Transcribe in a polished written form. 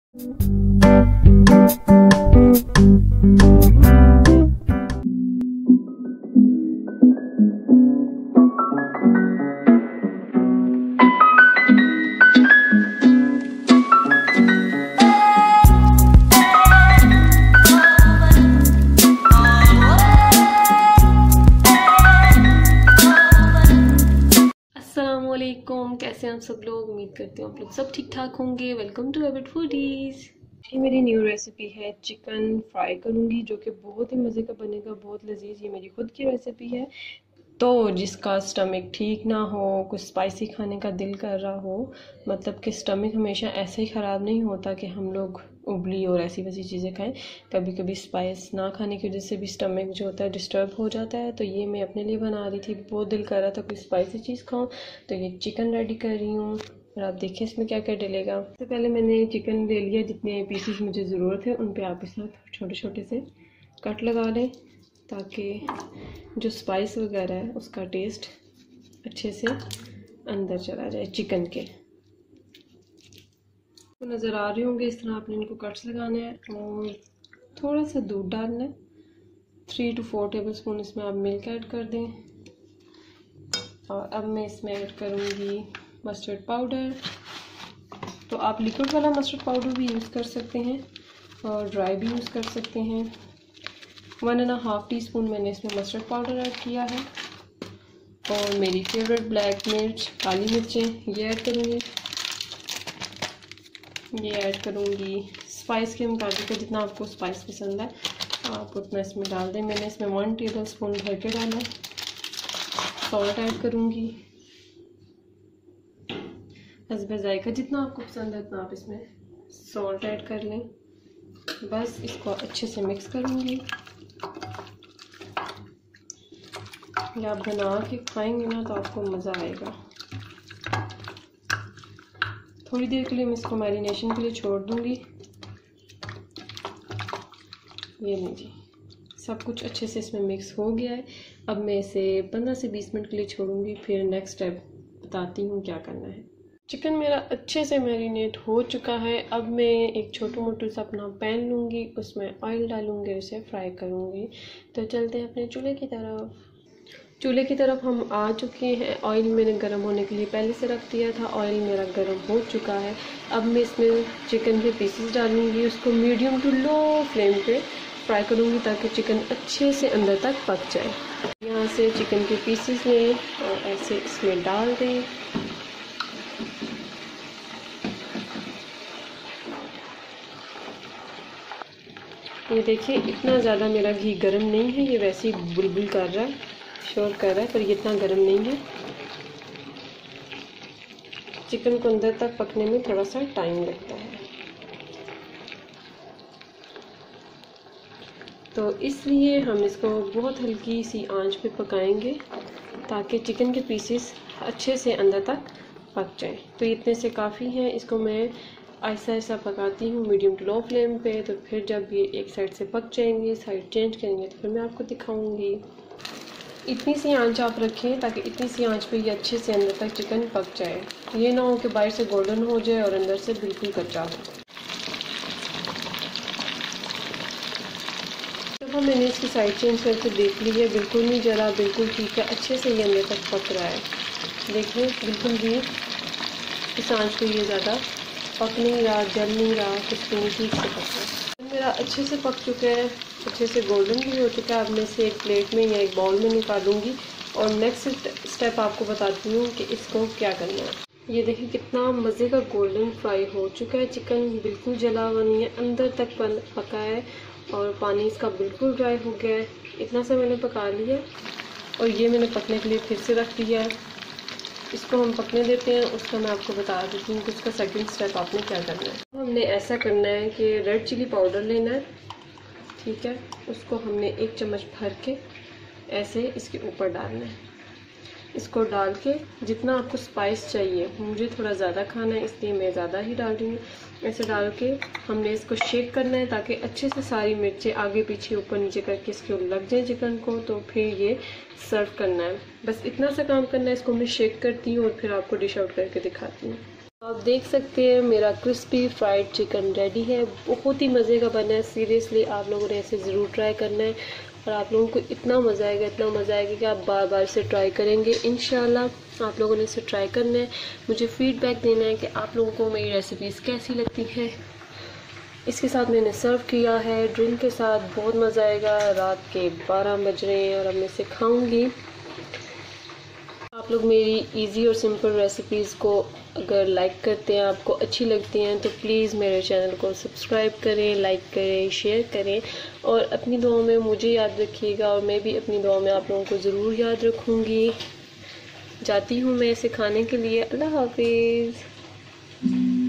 अस्सलामुअलैकुम, कैसे हैं आप सब लोग। उम्मीद करती हूँ आप लोग सब ठीक ठाक होंगे। Welcome to avid foodies. ये मेरी न्यू रेसिपी है, चिकन फ्राई करूँगी जो कि बहुत ही मज़े का बनेगा, बहुत लजीज। ये मेरी खुद की रेसिपी है, तो जिसका स्टमक ठीक ना हो, कुछ स्पाइसी खाने का दिल कर रहा हो, मतलब कि स्टमक हमेशा ऐसे ही ख़राब नहीं होता कि हम लोग उबली और ऐसी वैसी चीज़ें खाएं। कभी कभी स्पाइस ना खाने की वजह से भी स्टमक जो होता है डिस्टर्ब हो जाता है। तो ये मैं अपने लिए बना रही थी, बहुत दिल कर रहा था कोई स्पाइसी चीज़ खाऊं, तो ये चिकन रेडी कर रही हूँ। और आप देखिए इसमें क्या क्या डलेगा। सबसे पहले मैंने चिकन ले लिया, जितने पीसेस मुझे ज़रूरत है उन पे आप इस साथ छोटे छोटे से कट लगा लें, ताकि जो स्पाइस वगैरह है उसका टेस्ट अच्छे से अंदर चला जाए चिकन के। तो नज़र आ रहे होंगे इस तरह आपने इनको कट्स लगाने हैं और थोड़ा सा दूध डालना है। 3 to 4 टेबल स्पून इसमें आप मिल्क ऐड कर दें। और अब मैं इसमें ऐड करूँगी मस्टर्ड पाउडर। तो आप लिक्विड वाला मस्टर्ड पाउडर भी यूज़ कर सकते हैं और ड्राई भी यूज़ कर सकते हैं। 1.5 टीस्पून मैंने इसमें मस्टर्ड पाउडर ऐड किया है। और मेरी फेवरेट ब्लैक मिर्च, काली मिर्चें ये ऐड करूँगी। ये ऐड करूँगी स्पाइस के मुताबिक, जितना आपको स्पाइस पसंद है आप उतना इसमें डाल दें। मैंने इसमें 1 टेबल स्पून भर के डाला है। सॉल्ट ऐड करूँगी हस्बे जायका, जितना आपको पसंद है उतना आप इसमें सॉल्ट ऐड कर लें। बस इसको अच्छे से मिक्स करूँगी। ये आप बना के खाएंगे ना तो आपको मज़ा आएगा। थोड़ी देर के लिए मैं इसको मैरिनेशन के लिए छोड़ दूँगी। ये लीजिए सब कुछ अच्छे से इसमें मिक्स हो गया है। अब मैं इसे 15 से 20 मिनट के लिए छोड़ूंगी, फिर नेक्स्ट स्टेप बताती हूँ क्या करना है। चिकन मेरा अच्छे से मैरिनेट हो चुका है। अब मैं एक छोटा मोटा सा अपना पैन लूँगी, उसमें ऑयल डालूँगी, उसे फ्राई करूँगी। तो चलते हैं अपने चूल्हे की तरफ। चूल्हे की तरफ हम आ चुके हैं। ऑयल मैंने गर्म होने के लिए पहले से रख दिया था। ऑयल मेरा गर्म हो चुका है। अब मैं इसमें चिकन के पीसेस डालूँगी, उसको मीडियम टू लो फ्लेम पे फ्राई करूँगी ताकि चिकन अच्छे से अंदर तक पक जाए। यहाँ से चिकन के पीसेस लें और ऐसे इसमें डाल दें। ये देखिए इतना ज़्यादा मेरा घी गर्म नहीं है, ये वैसे ही बुलबुल कर रहा है, शोर कर रहा है, पर ये इतना गर्म नहीं है। चिकन को अंदर तक पकने में थोड़ा सा टाइम लगता है, तो इसलिए हम इसको बहुत हल्की सी आंच पे पकाएंगे ताकि चिकन के पीसेस अच्छे से अंदर तक पक जाएं। तो इतने से काफ़ी हैं। इसको मैं ऐसा ऐसा पकाती हूँ मीडियम टू लो फ्लेम पे। तो फिर जब ये एक साइड से पक जाएंगे, साइड चेंज करेंगे, तो फिर मैं आपको दिखाऊंगी। इतनी सी आंच आप रखें ताकि इतनी सी आंच पे ये अच्छे से अंदर तक चिकन पक जाए। ये ना हो कि बाहर से गोल्डन हो जाए और अंदर से बिल्कुल कच्चा हो। तो मैंने इसकी साइड चेंज करके देख ली है, बिल्कुल नहीं जला, बिल्कुल ठीक है, अच्छे से ये अंदर तक पक रहा है। देखिए बिल्कुल भी इस आंच पे ये ज़्यादा पक नहीं रहा, जल नहीं रहा, कुछ नहीं, ठीक से पक रहा है। मेरा अच्छे से पक चुका है, अच्छे से गोल्डन भी हो चुका है। अब मैं इसे एक प्लेट में या एक बाउल में निकालूंगी और नेक्स्ट स्टेप आपको बताती हूँ कि इसको क्या करना है। ये देखिए कितना मज़े का गोल्डन फ्राई हो चुका है चिकन, बिल्कुल जला हुआ नहीं है, अंदर तक पका है और पानी इसका बिल्कुल ड्राई हो गया है। इतना सा मैंने पका लिया और ये मैंने पकने के लिए फिर से रख दिया है। इसको हम पकने देते हैं, उसका मैं आपको बता देती हूँ कि उसका सेकंड स्टेप आपने क्या करना है। हमने ऐसा करना है कि रेड चिली पाउडर लेना है, ठीक है, उसको हमने 1 चम्मच भर के ऐसे इसके ऊपर डालना है। इसको डाल के जितना आपको स्पाइस चाहिए, मुझे थोड़ा ज़्यादा खाना है इसलिए मैं ज़्यादा ही डाल रही हूँ। ऐसे डाल के हमने इसको शेक करना है ताकि अच्छे से सारी मिर्चें आगे पीछे ऊपर नीचे करके इसके लग जाए चिकन को, तो फिर ये सर्व करना है। बस इतना सा काम करना है। इसको मैं शेक करती हूँ और फिर आपको डिश आउट करके दिखाती हूँ। आप देख सकते हैं मेरा क्रिस्पी फ्राइड चिकन रेडी है। बहुत ही मज़े का बना है। सीरियसली आप लोगों ने ऐसे ज़रूर ट्राई करना है और आप लोगों को इतना मज़ा आएगा, इतना मज़ा आएगा कि आप बार बार इसे ट्राई करेंगे इंशाल्लाह। आप लोगों ने इसे ट्राई करना है, मुझे फ़ीडबैक देना है कि आप लोगों को मेरी रेसिपीज़ कैसी लगती हैं। इसके साथ मैंने सर्व किया है ड्रिंक के साथ, बहुत मज़ा आएगा। रात के 12 बज रहे हैं और अब मैं इसे खाऊँगी। आप लोग मेरी इजी और सिंपल रेसिपीज़ को अगर लाइक करते हैं, आपको अच्छी लगती हैं, तो प्लीज़ मेरे चैनल को सब्सक्राइब करें, लाइक करें, शेयर करें और अपनी दुआओं में मुझे याद रखिएगा और मैं भी अपनी दुआओं में आप लोगों को ज़रूर याद रखूँगी। जाती हूँ मैं इसे खाने के लिए। अल्लाह हाफिज़।